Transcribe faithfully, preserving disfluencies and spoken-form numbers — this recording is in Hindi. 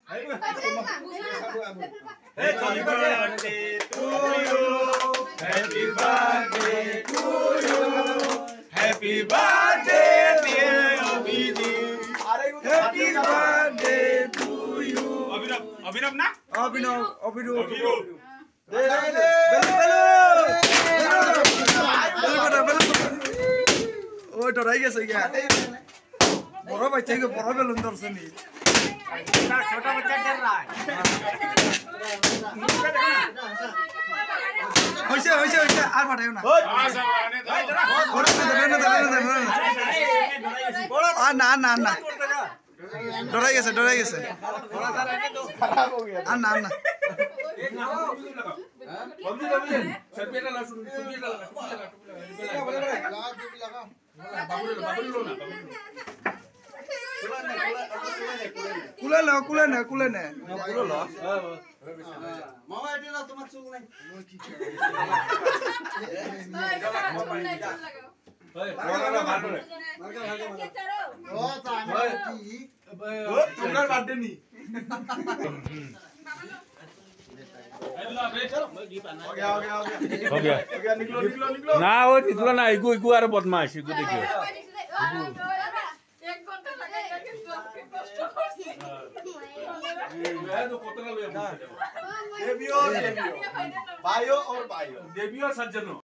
Happy birthday to you. Happy birthday to you. Happy birthday dear Abhinav. Happy birthday to you. Abhinav, Abhinav na? Abhinav, Abhinav. Abhinav. Belo, belo. Belo, belo. Oh, डराई कैसे क्या? बड़ा बच्चे को बड़ा बेलून दर्शन ही। छोटा बच्चा डर रहा है। वैसे वैसे वैसे आर बढ़ाओ ना। बड़ा ना दबे ना दबे ना दबे ना। आ ना ना ना। डराई कैसे डराई कैसे? खराब हो गया। आ ना ना। बबली बबली सर लगा सुन सुन लगा लगा लगा बाबू बाबू लो ना कुले ना कुले ना कुले ना कुलो लो मामा एटे ना तुम चुल नहीं ओए वाला मार दो ओ तामे तुम्हारा बर्थडे नहीं हो गया हो गया हो गया हो गया हो गया निकलो निकलो निकलो ना वो निकलो ना इगो इगो आरे बदमाश इगो देखियो एक घंटा लगेगा कि उसके कष्ट मैं तो कोतरा ले देवियो देवियो भाइयों और भाइयों देवियो सज्जनों